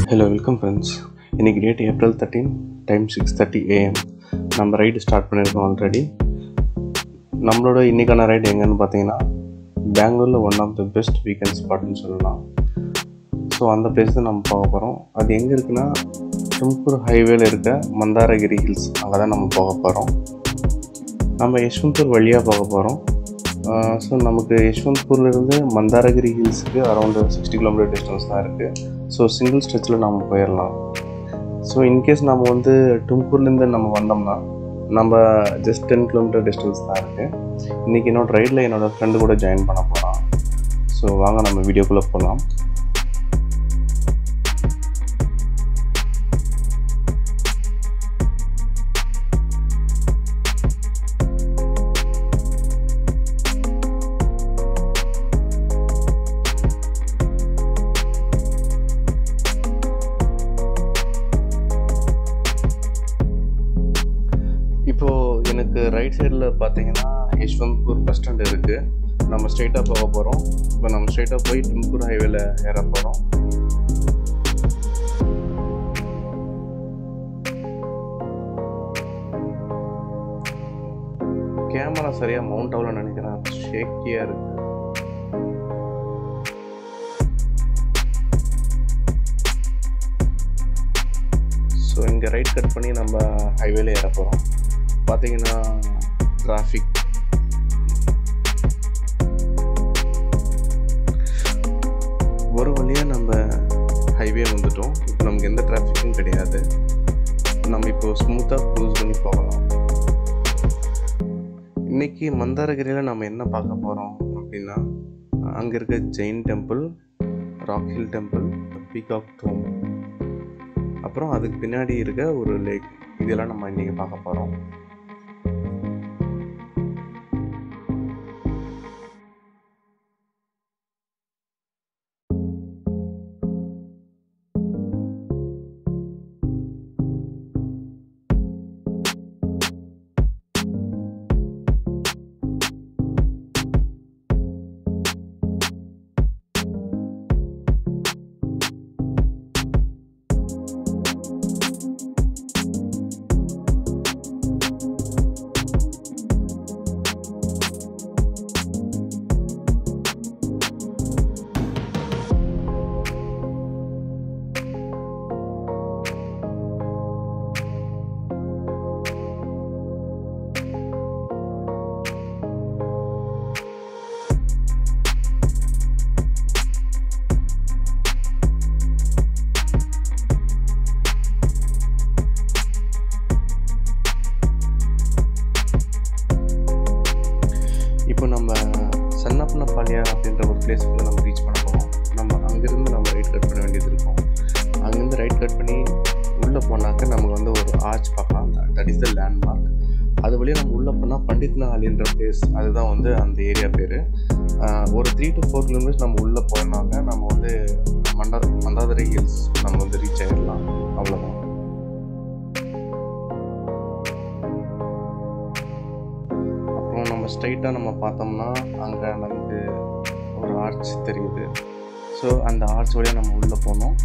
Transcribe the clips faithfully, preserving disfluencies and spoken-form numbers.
Hello, welcome friends. இன்னைக்கு date April thirteen time six thirty AM. நம்ம ride start பண்ணியிருக்கோம் already. நம்மளோட இன்றைக்கான ரைடு எங்கன்னு பார்த்தீங்கன்னா பெங்களூரில் one of the best weekend ஸ்பாட்னு சொல்லலாம். ஸோ அந்த பிளேஸ் தான் நம்ம போக போகிறோம். அது எங்கே இருக்குன்னா தும்கூர் ஹைவேல இருக்க மந்தாரகிரி ஹில்ஸ், அங்கே தான் நம்ம போக போகிறோம். நம்ம யஷ்வந்த்பூர் வழியாக போக போகிறோம். ஸோ நமக்கு யஷ்வந்த்பூர்லேருந்து மந்தாரகிரி ஹில்ஸுக்கு அரௌண்ட் சிக்ஸ்டி கிலோமீட்டர் டிஸ்டன்ஸ் தான் இருக்குது. ஸோ சிங்கிள் ஸ்ட்ரெச்சில் நம்ம போயிடலாம். ஸோ இன்கேஸ் நம்ம வந்து தும்கூர்லேருந்து நம்ம வந்தோம்னா நம்ம ஜஸ்ட் டென் கிலோமீட்டர் டிஸ்டன்ஸ் தான் இருக்குது. இன்றைக்கி என்னோடய ரைடில் என்னோடய ஃப்ரெண்டு கூட ஜாயின் பண்ண போகிறான். ஸோ வாங்க நம்ம வீடியோக்குள்ளே போகலாம். இப்போது எனக்கு ரைட் சைடில் பார்த்தீங்கன்னா யஷ்வந்த்பூர் பஸ் ஸ்டாண்ட் இருக்குது. நம்ம ஸ்ட்ரெயிட்டாக போக போகிறோம். இப்போ நம்ம ஸ்ட்ரெயிட்டாக போய் தும்கூர் ஹைவேல ஏற போகிறோம். கேமரா சரியாக மவுண்ட் ஆகலன்னு நினைக்கிறேன், ஷேக்கியாக இருக்குது. ஸோ இங்கே ரைட் கட் பண்ணி நம்ம ஹைவேல ஏற போகிறோம். பார்த்தீங்கன்னா டிராஃபிக் ஒரு வழியாக நம்ம ஹைவே வந்துட்டோம். இப்போ நமக்கு எந்த டிராஃபிக்கும் கிடையாது. நம்ம இப்போ ஸ்மூத்தாக க்ரூஸ் பண்ணி போகலாம். இன்றைக்கி மந்தாரகிரியில் நம்ம என்ன பார்க்க போகிறோம் அப்படின்னா, அங்கே இருக்க Jain temple, rock hill temple, peacock dome, அப்புறம் அதுக்கு பின்னாடி இருக்க ஒரு லேக், இதெல்லாம் நம்ம இன்றைக்கி பார்க்க போகிறோம். இப்போ நம்ம சன்னப்பனபாளையா அப்படின்ற ஒரு பிளேஸ்க்குள்ளே நம்ம ரீச் பண்ண போகிறோம். நம்ம அங்கேருந்து நம்ம ரைட் கட் பண்ண வேண்டியது இருக்கும். அங்கேருந்து ரைட் கட் பண்ணி உள்ளே போனாக்க நமக்கு வந்து ஒரு ஆர்ச் பார்க்கலாம். That is the landmark. அது வழியாக நம்ம உள்ளே போனால் பண்டித்னாலின்ற பிளேஸ், அதுதான் வந்து அந்த ஏரியா பேர். ஒரு த்ரீ டு ஃபோர் கிலோமீட்டர்ஸ் நம்ம உள்ளே போனாக்க நம்ம வந்து மண்டா மந்தாரகிரி ஹில்ஸ் நம்ம வந்து ரீச் ஆகிடலாம். அவ்வளோதான். நம்ம ஸ்ட்ரைட்டாக நம்ம பார்த்தோம்னா அங்கே நமக்கு ஒரு ஆர்ச் தெரியுது. ஸோ அந்த ஆர்ச் வழியாக நம்ம உள்ளே போனோம்.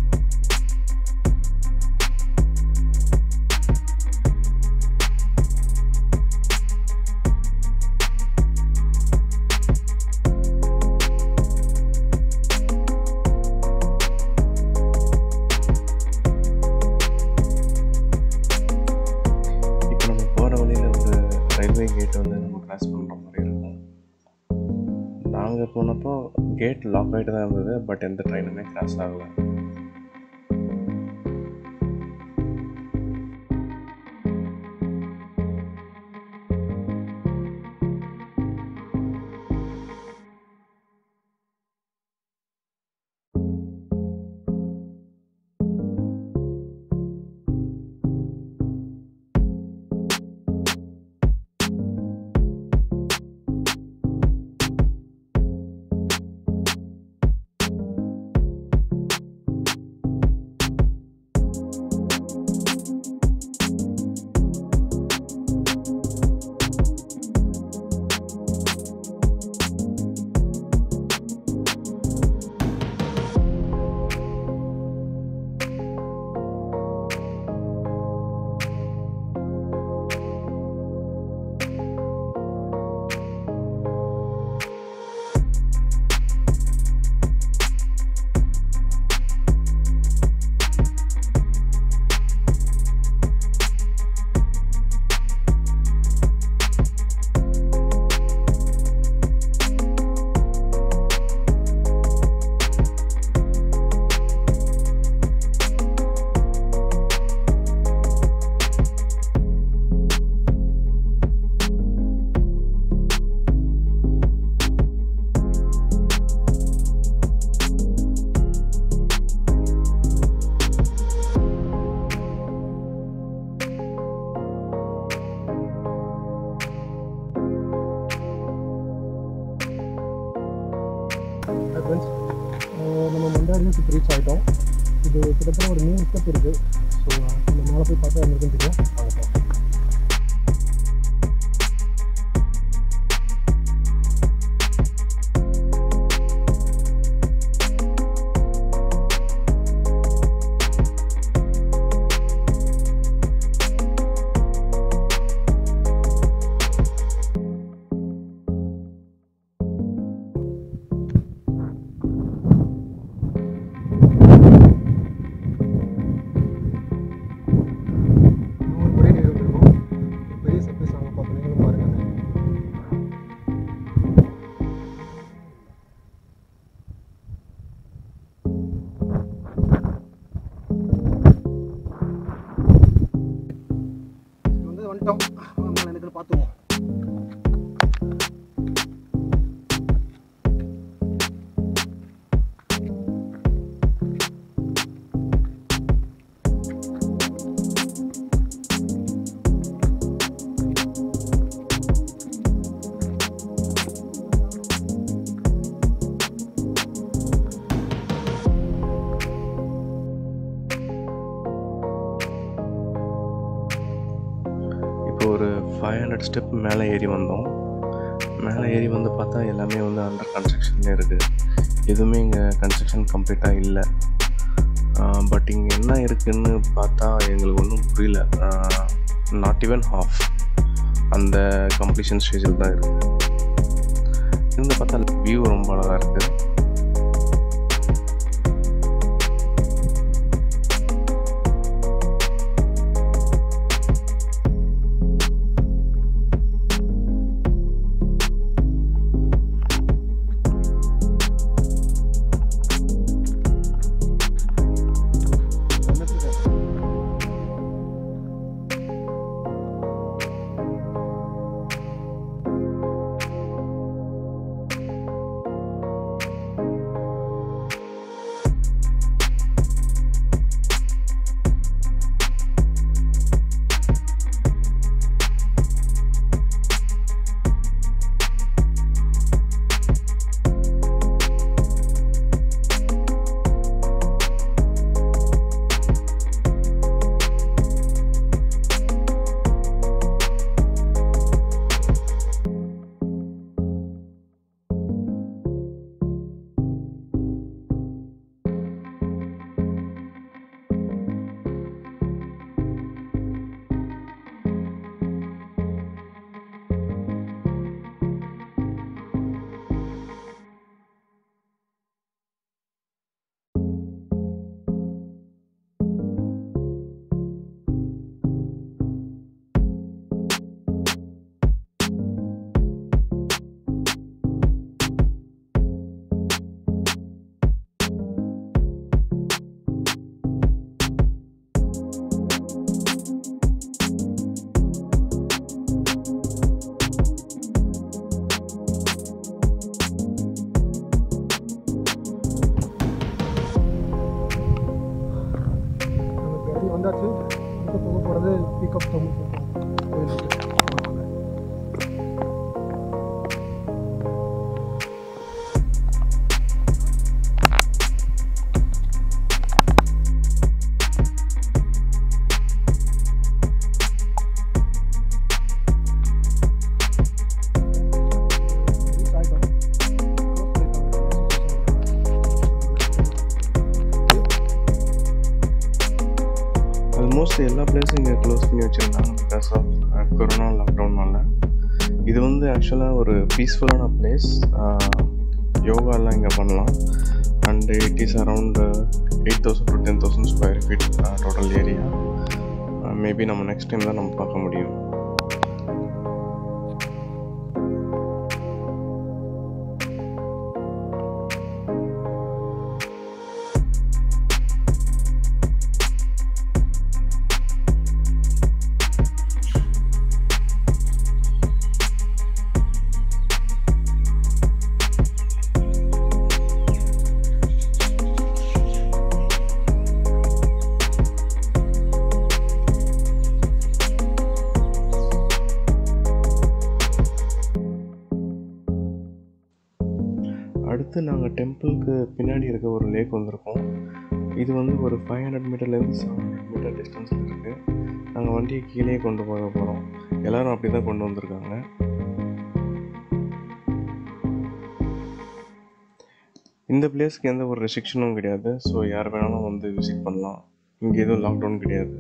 இப்போ நம்ம போகிற வழியில் ஒரு ரயில்வே கேட் வந்து நம்ம கிராஸ் பண்ணுற மாதிரி இருக்கும். நாங்கள் போனப்போ கேட் லாக் ஆகிட்டு தான் இருந்தது, பட் எந்த ட்ரெயினுமே கிராஸ் ஆகலை. நம்ம மண்டாடி இப்போ ரீச் ஆகிட்டோம். இது கிட்டத்தட்ட ஒரு மூணு ஸ்டெப் இருக்குது. ஸோ நம்ம மேலே போய் பார்த்தா என்ன இருக்குன்னு தெரியும். பார்க்கலாம். எனக்கு பார்த்துவோம். ஒரு ஃபைவ் ஹண்ட்ரட் ஸ்டெப் மேலே ஏறி வந்தோம். மேலே ஏறி வந்து பார்த்தா எல்லாமே வந்து அண்டர் கன்ஸ்ட்ரக்ஷன்லேயே இருக்குது. எதுவுமே இங்கே கன்ஸ்ட்ரக்ஷன் கம்ப்ளீட்டாக இல்லை. பட் இங்கே என்ன இருக்குதுன்னு பார்த்தா எங்களுக்கு ஒன்றும் புரியல. நாட் ஈவன் ஹாஃப் அந்த கம்ப்ளீஷன் ஸ்டேஜில் தான் இருக்குது. இருந்து பார்த்தா வியூ ரொம்ப அழகாக இருக்குது. வந்தாச்சு. இப்போ போக போகிறது பிக்கப் டவுன் கோயிலுக்கு. ஆல்மோஸ்ட் எல்லா பிளேஸும் இங்கே க்ளோஸ் பண்ணி வச்சுருந்தாங்க பிகாஸ் ஆஃப் கொரோனா லாக்டவுன்னால. இது வந்து ஆக்சுவலாக ஒரு பீஸ்ஃபுல்லான பிளேஸ். யோகாலாம் இங்கே பண்ணலாம். And it is around eight thousand to ten thousand square feet total area. Maybe நம்ம நெக்ஸ்ட் டைம் தான் நம்ம பார்க்க முடியும். அடுத்து நாங்கள் டெம்பிளுக்கு பின்னாடி இருக்க ஒரு லேக் வந்திருக்கோம். இது வந்து ஒரு ஃபைவ் ஹண்ட்ரட் மீட்டர்லேருந்து செவன் ஹண்ட்ரட் மீட்டர் டிஸ்டன்ஸில் இருக்குது. நாங்கள் வண்டியை கீழே கொண்டு போக போகிறோம். எல்லோரும் அப்படி தான் கொண்டு வந்திருக்காங்க. இந்த பிளேஸ்க்கு எந்த ஒரு ரெஸ்ட்ரிக்ஷனும் கிடையாது. ஸோ யார் வேணாலும் வந்து விசிட் பண்ணலாம். இங்கே எதுவும் லாக்டவுன் கிடையாது.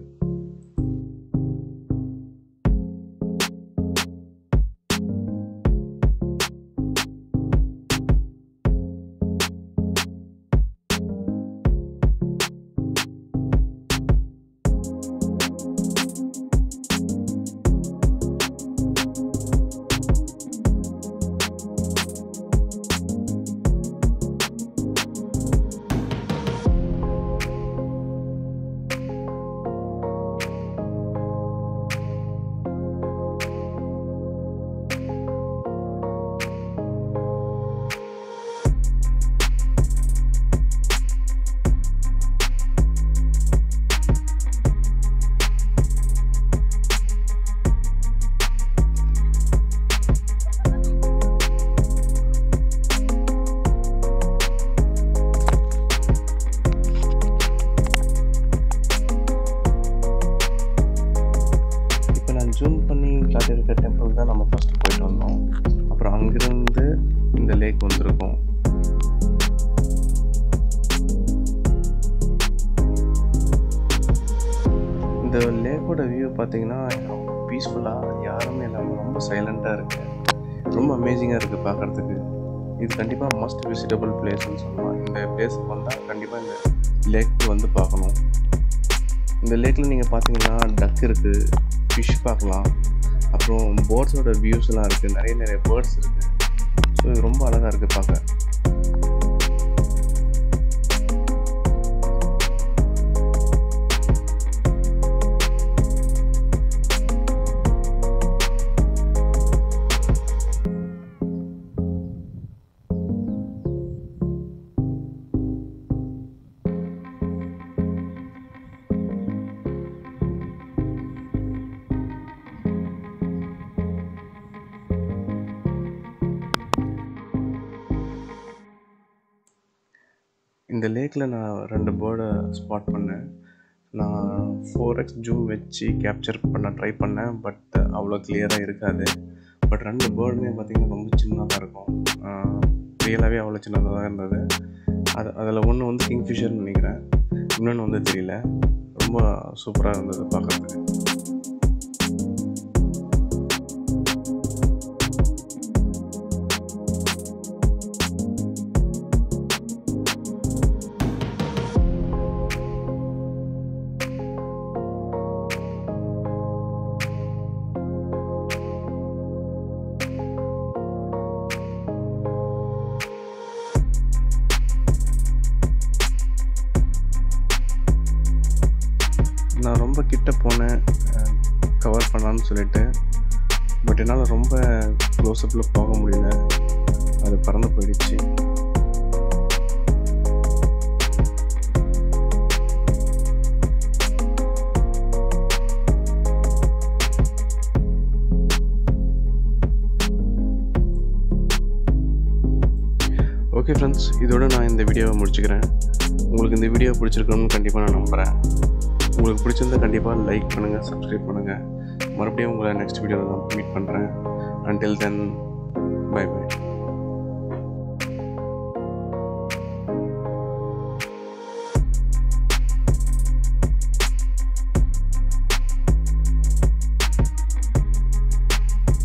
ஜூம் பண்ணி காட்டியிருக்க டெம்பிள் தான் நம்ம ஃபஸ்ட்டு போயிட்டு வந்தோம். அப்புறம் அங்கிருந்து இந்த லேக் வந்திருக்கோம். இந்த லேக்கோட வியூ பார்த்தீங்கன்னா ரொம்ப பீஸ்ஃபுல்லாக, யாருமே இல்லாமல் ரொம்ப சைலண்ட்டாக இருக்குது. ரொம்ப அமேசிங்காக இருக்குது பார்க்குறதுக்கு. இது கண்டிப்பாக மஸ்ட் விசிட்டபிள் பிளேஸ்ன்னு சொல்லலாம். இந்த பிளேஸுக்கு வந்தால் கண்டிப்பாக இந்த லேக்கு வந்து பார்க்கணும். இந்த லேக்கில் நீங்கள் பார்த்தீங்கன்னா டக் இருக்குது, ஃபிஷ் பார்க்கலாம், அப்புறம் பேர்ட்ஸோட வியூஸ்லாம் இருக்குது. நிறைய நிறைய பேர்ட்ஸ் இருக்குது. ஸோ இது ரொம்ப அழகாக இருக்குது பார்க்க. இந்த லேக்கில் நான் ரெண்டு பேர்டை ஸ்பாட் பண்ணேன். நான் ஃபோர் எக்ஸ் ஜூம் வச்சு கேப்சர் பண்ண ட்ரை பண்ணேன். பட் அவ்வளோ கிளியராக இருக்காது. பட் ரெண்டு பேர்டுமே பார்த்திங்கன்னா ரொம்ப சின்னதாக இருக்கும். ரியலாகவே அவ்வளோ சின்னதாக தான் இருந்தது. அது அதில் ஒன்று வந்து கிங்ஃபிஷர்னு நினைக்கிறேன், இன்னொன்று வந்து தெரியல. ரொம்ப சூப்பராக இருந்தது பார்க்குறதுக்கு. நான் ரொம்ப கிட்ட போனேன் கவர் பண்ணலான்னு சொல்லிட்டு. பட் என்னால் ரொம்ப க்ளோஸ்அப்பில் போக முடியல, அது பறந்து போயிடுச்சு. ஓகே ஃப்ரெண்ட்ஸ், இதோட நான் இந்த வீடியோவை முடிச்சுக்கிறேன். உங்களுக்கு இந்த வீடியோ பிடிச்சிருக்கணும்னு கண்டிப்பாக நான் நம்புகிறேன். உங்களுக்கு பிடிச்சிருந்தா கண்டிப்பாக லைக் பண்ணுங்கள், சப்ஸ்கிரைப் பண்ணுங்கள். மறுபடியும் உங்களை நெக்ஸ்ட் வீடியோவில் நான் மீட் பண்ணுறேன். Until then, bye by.